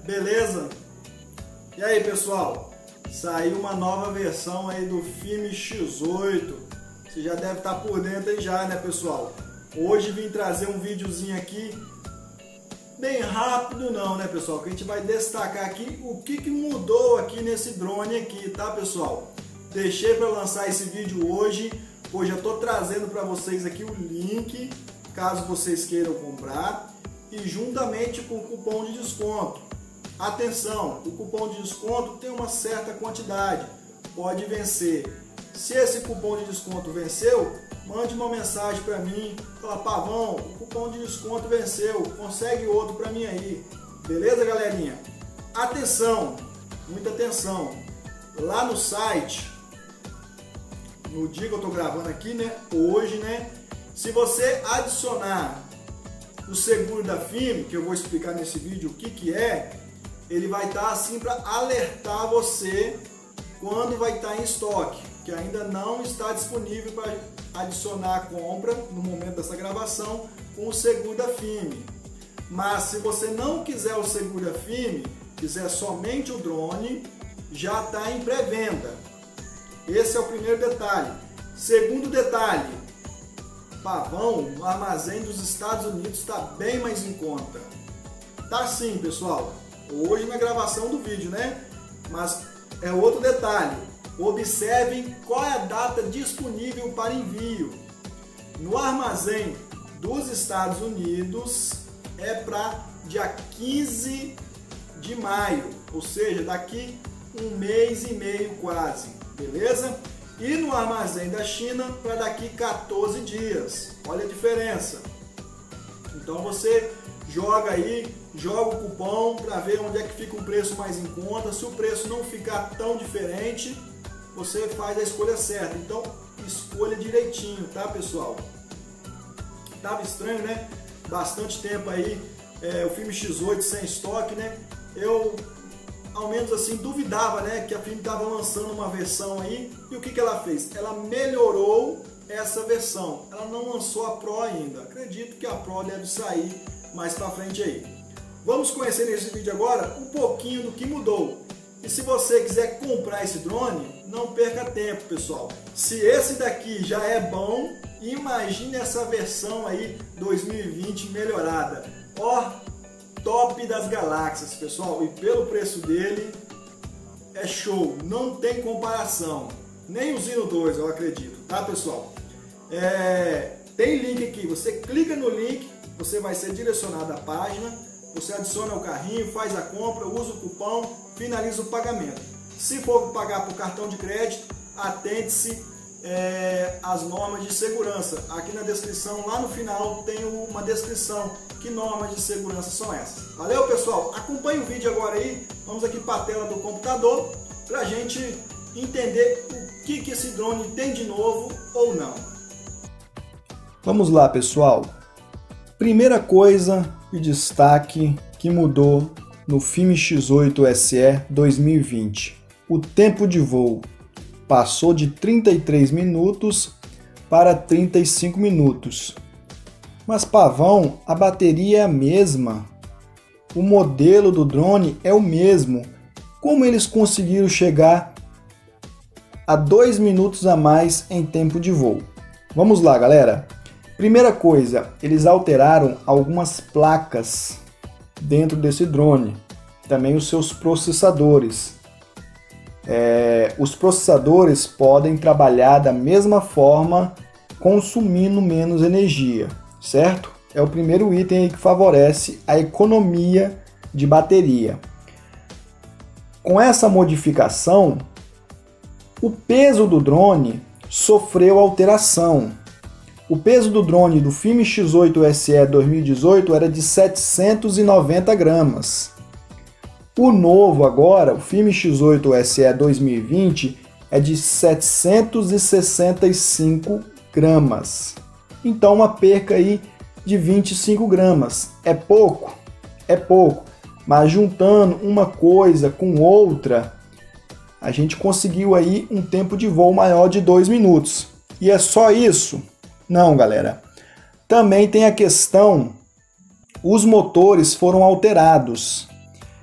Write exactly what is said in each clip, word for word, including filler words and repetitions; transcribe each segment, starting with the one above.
Beleza? E aí, pessoal? Saiu uma nova versão aí do filme X oito. Você já deve estar por dentro aí já, né, pessoal? Hoje vim trazer um videozinho aqui bem rápido não, né, pessoal? Que a gente vai destacar aqui o que, que mudou aqui nesse drone aqui, tá, pessoal? Deixei para lançar esse vídeo hoje, pois já estou trazendo para vocês aqui o link, caso vocês queiram comprar, e juntamente com o cupom de desconto. Atenção, o cupom de desconto tem uma certa quantidade, pode vencer. Se esse cupom de desconto venceu, mande uma mensagem para mim, fala: Pavão, o cupom de desconto venceu, consegue outro para mim aí. Beleza, galerinha? Atenção, muita atenção. Lá no site, no dia que eu tô gravando aqui, né, hoje, né, se você adicionar o seguro da F I M, que eu vou explicar nesse vídeo o que que é, ele vai estar assim para alertar você quando vai estar em estoque, que ainda não está disponível para adicionar a compra no momento dessa gravação com o seguro da F I M. Mas se você não quiser o seguro da F I M, quiser somente o drone, já está em pré-venda. Esse é o primeiro detalhe. Segundo detalhe, Pavão, no armazém dos Estados Unidos está bem mais em conta. Tá sim, pessoal. Hoje na gravação do vídeo, né? Mas é outro detalhe. Observem qual é a data disponível para envio. No armazém dos Estados Unidos é para dia quinze de maio, ou seja, daqui um mês e meio quase, beleza? E no armazém da China para daqui quatorze dias. Olha a diferença. Então você joga aí, joga o cupom para ver onde é que fica um preço mais em conta. Se o preço não ficar tão diferente, você faz a escolha certa. Então escolha direitinho, tá, pessoal? Tava estranho, né? Bastante tempo aí é, o filme X oito sem estoque, né? Eu, ao menos assim, duvidava, né, que a F I M estava lançando uma versão aí. E o que que ela fez? Ela melhorou essa versão. Ela não lançou a Pro ainda. Acredito que a Pro deve sair mais pra frente aí. Vamos conhecer nesse vídeo agora um pouquinho do que mudou. E se você quiser comprar esse drone, não perca tempo, pessoal. Se esse daqui já é bom, imagine essa versão aí dois mil e vinte melhorada. Ó, top das galáxias, pessoal. E pelo preço dele, é show. Não tem comparação. Nem o Zino dois, eu acredito, tá, pessoal? É, tem link aqui. Você clica no link, você vai ser direcionado à página. Você adiciona o carrinho, faz a compra, usa o cupom, finaliza o pagamento. Se for pagar por cartão de crédito, atente-se é, às normas de segurança. Aqui na descrição, lá no final, tem uma descrição. Que normas de segurança são essas? Valeu, pessoal? Acompanhe o vídeo agora aí. Vamos aqui para a tela do computador para a gente entender o que, que esse drone tem de novo ou não. Vamos lá, pessoal. Primeira coisa de destaque que mudou no F I M X oito S E dois mil e vinte. O tempo de voo passou de trinta e três minutos para trinta e cinco minutos. Mas, Pavão, a bateria é a mesma. O modelo do drone é o mesmo. Como eles conseguiram chegar a dois minutos a mais em tempo de voo? Vamos lá, galera. Primeira coisa, eles alteraram algumas placas dentro desse drone, também os seus processadores. É, os processadores podem trabalhar da mesma forma, consumindo menos energia, certo? É o primeiro item aí que favorece a economia de bateria. Com essa modificação, o peso do drone sofreu alteração. O peso do drone do F I M X oito S E dois mil e dezoito era de setecentos e noventa gramas. O novo agora, o F I M X oito S E dois mil e vinte, é de setecentos e sessenta e cinco gramas. Então uma perca aí de vinte e cinco gramas. É pouco? É pouco. Mas juntando uma coisa com outra, a gente conseguiu aí um tempo de voo maior de dois minutos. E é só isso? Não, galera. Também tem a questão, os motores foram alterados.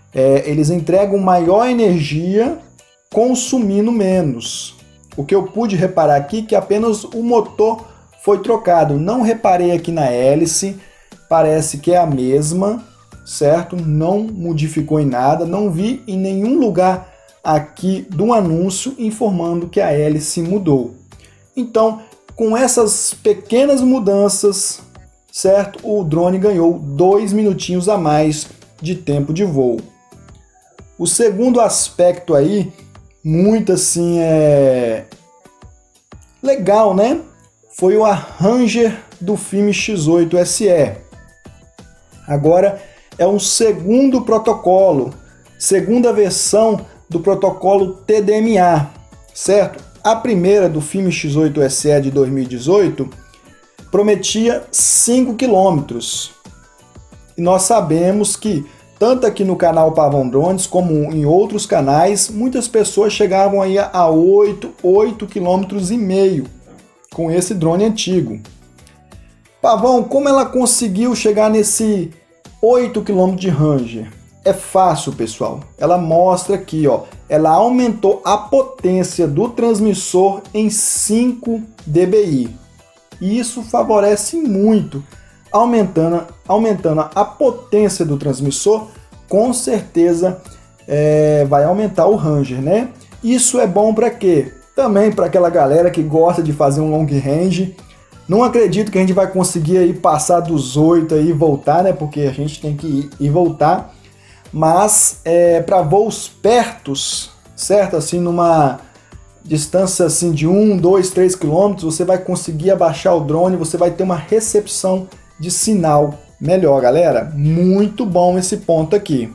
é, eles entregam maior energia consumindo menos. O que eu pude reparar aqui é que apenas o motor foi trocado. Não reparei aqui na hélice, parece que é a mesma, certo? Não modificou em nada, não vi em nenhum lugar aqui do anúncio informando que a hélice mudou. Então, com essas pequenas mudanças, certo? O drone ganhou dois minutinhos a mais de tempo de voo. O segundo aspecto aí, muito assim, é legal, né? Foi o arranger do filme X oito S E. Agora é um segundo protocolo, segunda versão do protocolo T D M A, certo? A primeira do filme X oito S E de dois mil e dezoito prometia cinco quilômetros. E nós sabemos que, tanto aqui no canal Pavão Drones, como em outros canais, muitas pessoas chegavam aí a oito, oito quilômetros e meio com esse drone antigo. Pavão, como ela conseguiu chegar nesse oito quilômetros de range? É fácil, pessoal. Ela mostra aqui, ó, ela aumentou a potência do transmissor em cinco dBi. E isso favorece muito, aumentando, aumentando a potência do transmissor, com certeza é, vai aumentar o ranger, né? Isso é bom para quê? Também para aquela galera que gosta de fazer um long range. Não acredito que a gente vai conseguir aí passar dos oito aí e voltar, né? Porque a gente tem que ir e voltar. Mas é, para voos pertos, certo? Assim, numa distância assim de um, dois, três quilômetros, você vai conseguir abaixar o drone, você vai ter uma recepção de sinal melhor, galera. Muito bom esse ponto aqui.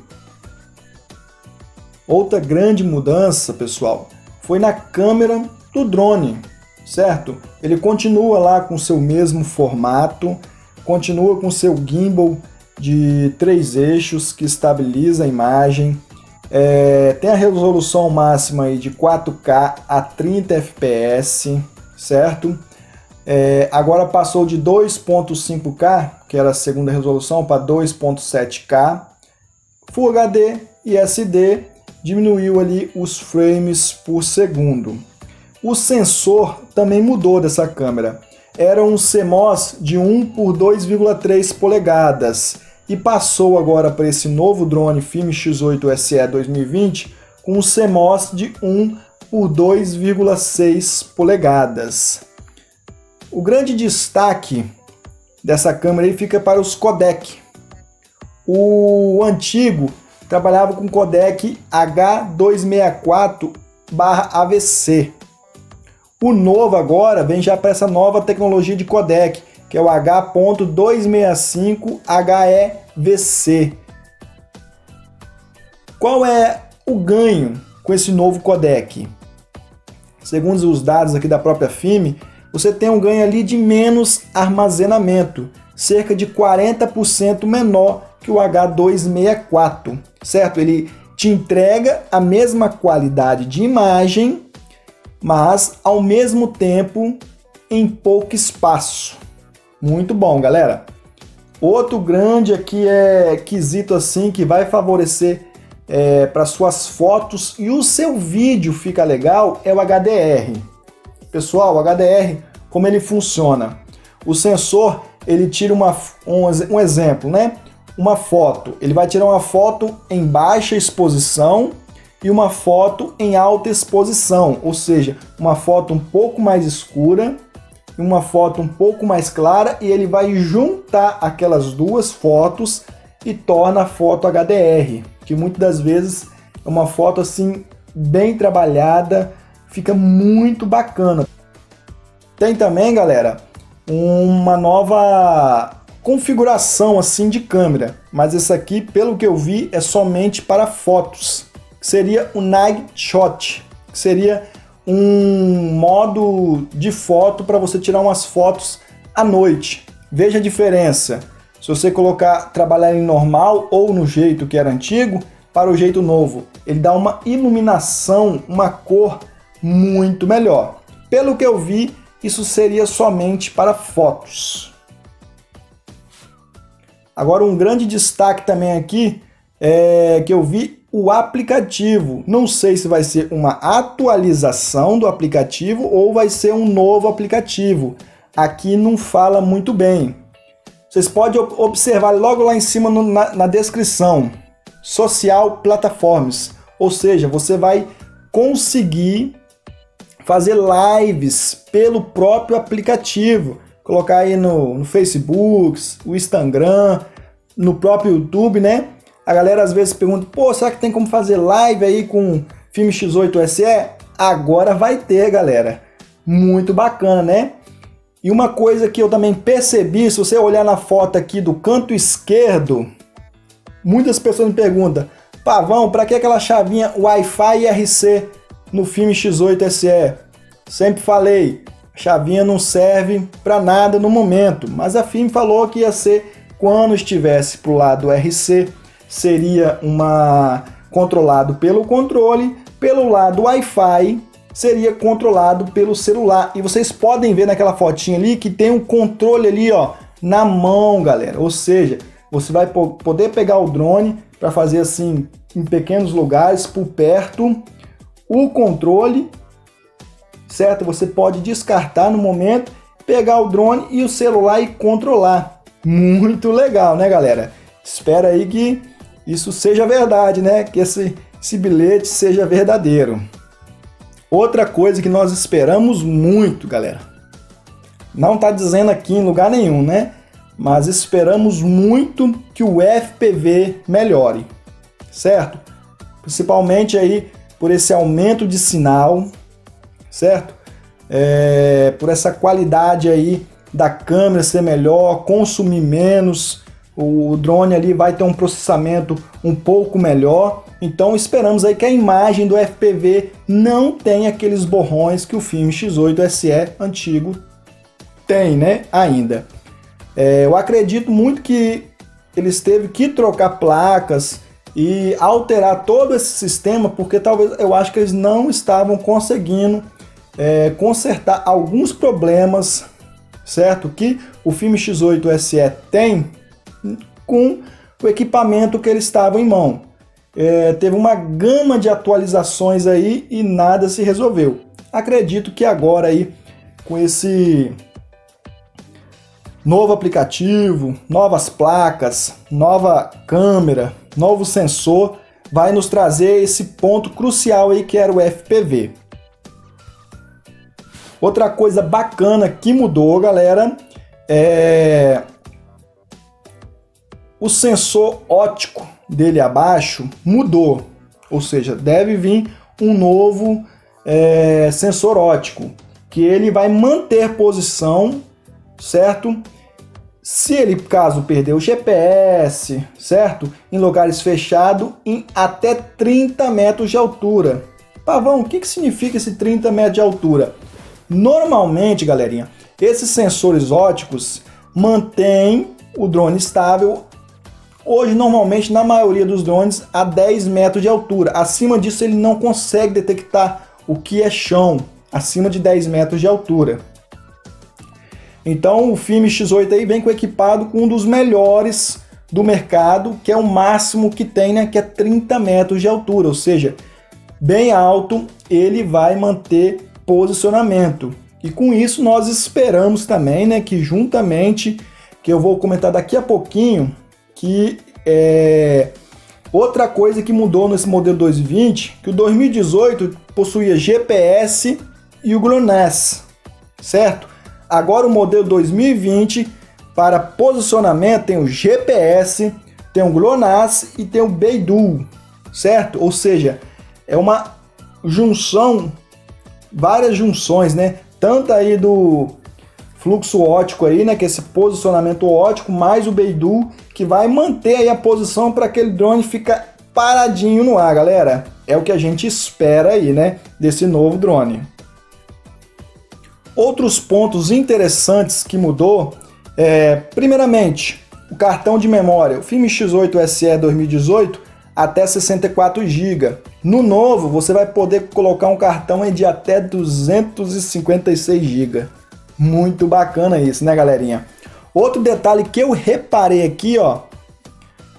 Outra grande mudança, pessoal, foi na câmera do drone, certo? Ele continua lá com seu mesmo formato, continua com seu gimbal de três eixos que estabiliza a imagem, é, tem a resolução máxima aí de quatro K a trinta F P S, certo? É, agora passou de dois ponto cinco K, que era a segunda resolução, para dois ponto sete K. Full H D e S D diminuiu ali os frames por segundo. O sensor também mudou dessa câmera. Era um C M O S de um por dois vírgula três polegadas e passou agora para esse novo drone Film X oito S E dois mil e vinte com um C M O S de um por dois vírgula seis polegadas. O grande destaque dessa câmera aí fica para os codec. O antigo trabalhava com codec H duzentos e sessenta e quatro barra A V C. O novo agora vem já para essa nova tecnologia de codec, que é o H duzentos e sessenta e cinco H E V C. Qual é o ganho com esse novo codec? Segundo os dados aqui da própria F I M, você tem um ganho ali de menos armazenamento, cerca de quarenta por cento menor que o H duzentos e sessenta e quatro, certo? Ele te entrega a mesma qualidade de imagem, mas ao mesmo tempo em pouco espaço. Muito bom, galera. Outro grande aqui é quesito assim que vai favorecer é, para suas fotos e o seu vídeo fica legal é o H D R. Pessoal, o H D R, como ele funciona? O sensor, ele tira uma, um, um exemplo, né? Uma foto. Ele vai tirar uma foto em baixa exposição e uma foto em alta exposição, ou seja, uma foto um pouco mais escura e uma foto um pouco mais clara, e ele vai juntar aquelas duas fotos e torna a foto H D R, que muitas das vezes é uma foto assim bem trabalhada, fica muito bacana. Tem também, galera, uma nova configuração assim de câmera, mas essa aqui, pelo que eu vi, é somente para fotos. Seria o Night Shot, que seria um modo de foto para você tirar umas fotos à noite. Veja a diferença. Se você colocar trabalhar em normal ou no jeito que era antigo para o jeito novo, ele dá uma iluminação, uma cor muito melhor. Pelo que eu vi, isso seria somente para fotos. Agora um grande destaque também aqui é, que eu vi o aplicativo. Não sei se vai ser uma atualização do aplicativo ou vai ser um novo aplicativo. Aqui não fala muito bem. Vocês podem observar logo lá em cima no, na, na descrição. Social Platforms. Ou seja, você vai conseguir fazer lives pelo próprio aplicativo. Colocar aí no, no Facebook, o Instagram, no próprio YouTube, né? A galera às vezes pergunta, pô, será que tem como fazer live aí com Filme X oito S E? Agora vai ter, galera. Muito bacana, né? E uma coisa que eu também percebi, se você olhar na foto aqui do canto esquerdo, muitas pessoas me perguntam, Pavão, para que aquela chavinha Wi-Fi e R C no Filme X oito S E? Sempre falei, a chavinha não serve para nada no momento, mas a Film falou que ia ser quando estivesse para o lado R C, seria uma controlado pelo controle, pelo lado Wi-Fi seria controlado pelo celular. E vocês podem ver naquela fotinha ali que tem um controle ali, ó, na mão, galera. Ou seja, você vai poder pegar o drone para fazer assim em pequenos lugares, por perto, o controle, certo? Você pode descartar no momento, pegar o drone e o celular e controlar. Muito legal, né, galera? Espero aí que isso seja verdade, né? Que esse, esse bilhete seja verdadeiro. Outra coisa que nós esperamos muito, galera. Não tá dizendo aqui em lugar nenhum, né? Mas esperamos muito que o F P V melhore, certo? Principalmente aí por esse aumento de sinal, certo? É, por essa qualidade aí da câmera ser melhor, consumir menos, o drone ali vai ter um processamento um pouco melhor. Então esperamos aí que a imagem do F P V não tenha aqueles borrões que o Filme X oito S E antigo tem, né, ainda. É, eu acredito muito que eles teve que trocar placas e alterar todo esse sistema, porque talvez eu acho que eles não estavam conseguindo é, consertar alguns problemas, certo? Que o Filme X oito S E tem com o equipamento que eles estavam em mão. É, teve uma gama de atualizações aí e nada se resolveu. Acredito que agora aí com esse novo aplicativo, novas placas, nova câmera, novo sensor, vai nos trazer esse ponto crucial aí que era o F P V. Outra coisa bacana que mudou, galera, é o sensor óptico dele abaixo mudou, ou seja, deve vir um novo é, sensor óptico, que ele vai manter posição, certo? Se ele, caso perder o G P S, certo? Em lugares fechados, em até trinta metros de altura. Pavão, o que, que significa esse trinta metros de altura? Normalmente, galerinha, esses sensores ópticos mantêm o drone estável. Hoje, normalmente, na maioria dos drones, a dez metros de altura. Acima disso, ele não consegue detectar o que é chão, acima de dez metros de altura. Então, o Filme X oito aí vem com equipado com um dos melhores do mercado, que é o máximo que tem, né? Que é trinta metros de altura, ou seja, bem alto, ele vai manter posicionamento. E com isso, nós esperamos também, né? Que juntamente, que eu vou comentar daqui a pouquinho, que é outra coisa que mudou nesse modelo dois mil e vinte, que o dois mil e dezoito possuía G P S e o GLONASS, certo? Agora o modelo dois mil e vinte, para posicionamento, tem o G P S, tem o GLONASS e tem o Beidou, certo? Ou seja, é uma junção, várias junções, né? Tanto aí do fluxo óptico aí, né, que é esse posicionamento óptico, mais o Beidou, que vai manter aí a posição para aquele drone ficar paradinho no ar, galera. É o que a gente espera aí, né, desse novo drone. Outros pontos interessantes que mudou, é, primeiramente, o cartão de memória. O Filme X oito S E dois mil e dezoito até sessenta e quatro gigas. No novo, você vai poder colocar um cartão de até duzentos e cinquenta e seis gigas. Muito bacana isso, né, galerinha? Outro detalhe que eu reparei aqui, ó,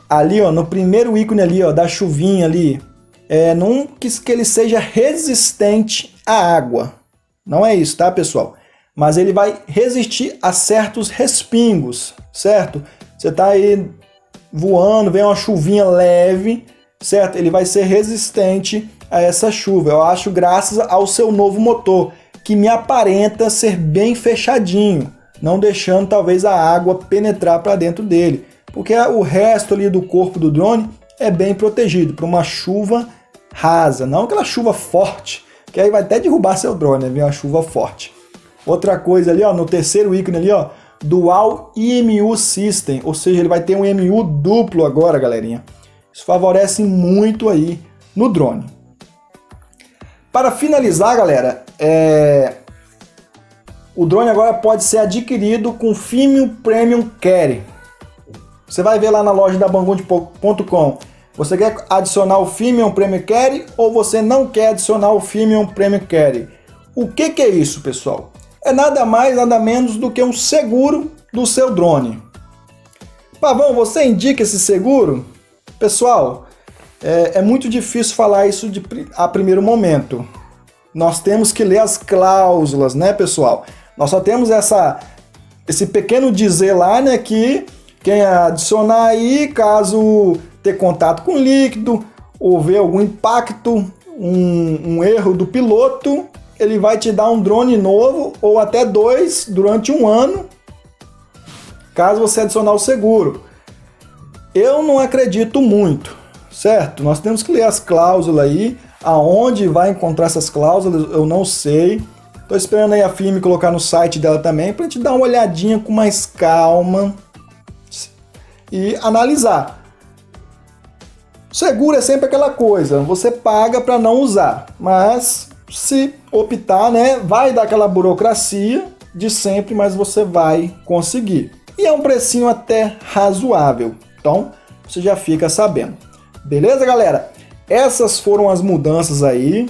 ali, ó, no primeiro ícone ali, ó, da chuvinha ali, é, não quis que ele seja resistente à água. Não é isso, tá, pessoal? Mas ele vai resistir a certos respingos, certo? Você tá aí voando, vem uma chuvinha leve, certo? Ele vai ser resistente a essa chuva. Eu acho graças ao seu novo motor, que me aparenta ser bem fechadinho, não deixando talvez a água penetrar para dentro dele, porque o resto ali do corpo do drone é bem protegido para uma chuva rasa, não aquela chuva forte, que aí vai até derrubar seu drone, né? Vem uma chuva forte. Outra coisa ali, ó, no terceiro ícone ali, ó, Dual I M U System, ou seja, ele vai ter um I M U duplo agora, galerinha. Isso favorece muito aí no drone. Para finalizar, galera, é... o drone agora pode ser adquirido com Filmium Premium Carry. Você vai ver lá na loja da banggood ponto com. Você quer adicionar o Filmium Premium Carry ou você não quer adicionar o Filmium Premium Carry? O que que é isso, pessoal? É nada mais, nada menos do que um seguro do seu drone. Pavão, você indica esse seguro? Pessoal, é, é muito difícil falar isso de, a primeiro momento. Nós temos que ler as cláusulas, né, pessoal? Nós só temos essa, esse pequeno dizer lá, né, que quem adicionar aí, caso ter contato com líquido, ou ver algum impacto, um, um erro do piloto, ele vai te dar um drone novo, ou até dois, durante um ano, caso você adicionar o seguro. Eu não acredito muito, certo? Nós temos que ler as cláusulas aí, aonde vai encontrar essas cláusulas, eu não sei. Tô esperando aí a Filme colocar no site dela também, pra gente dar uma olhadinha com mais calma e analisar. Seguro é sempre aquela coisa, você paga para não usar, mas se optar, né, vai dar aquela burocracia de sempre, mas você vai conseguir. E é um precinho até razoável, então você já fica sabendo. Beleza, galera? Essas foram as mudanças aí.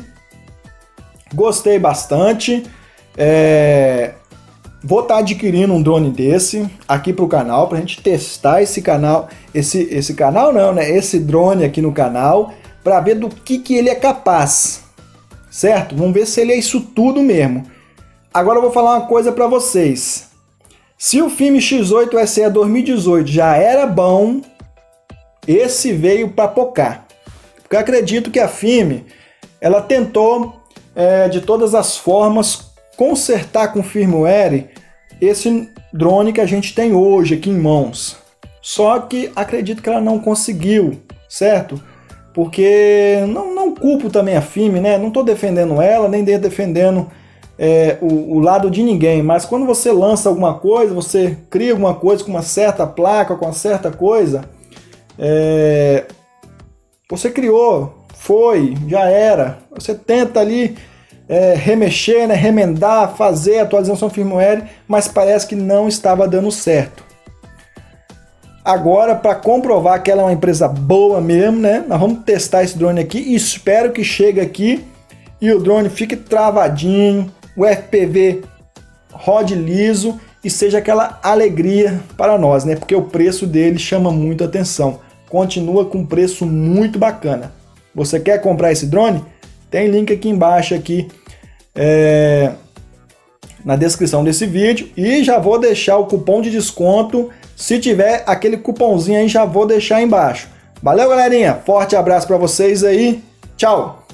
Gostei bastante. É... Vou estar adquirindo um drone desse aqui para o canal, para a gente testar esse canal, esse, esse canal não, né? Esse drone aqui no canal, para ver do que, que ele é capaz, certo? Vamos ver se ele é isso tudo mesmo. Agora eu vou falar uma coisa para vocês. Se o Filme X oito S E dois mil e dezoito já era bom, esse veio para pocar. Porque eu acredito que a Filme, ela tentou é, de todas as formas consertar com firmware esse drone que a gente tem hoje aqui em mãos. Só que acredito que ela não conseguiu, certo? Porque não, não culpo também a Filme, né? Não estou defendendo ela, nem defendendo é, o, o lado de ninguém. Mas quando você lança alguma coisa, você cria alguma coisa com uma certa placa, com uma certa coisa, é, você criou, foi, já era. Você tenta ali é, remexer, né, remendar, fazer atualização firmware, mas parece que não estava dando certo. Agora, para comprovar que ela é uma empresa boa mesmo, né, nós vamos testar esse drone aqui e espero que chegue aqui e o drone fique travadinho, o F P V rode liso e seja aquela alegria para nós, né, porque o preço dele chama muito atenção. Continua com um preço muito bacana. Você quer comprar esse drone? Tem link aqui embaixo aqui é, na descrição desse vídeo e já vou deixar o cupom de desconto. Se tiver aquele cupomzinho aí, já vou deixar embaixo. Valeu, galerinha. Forte abraço para vocês aí. Tchau.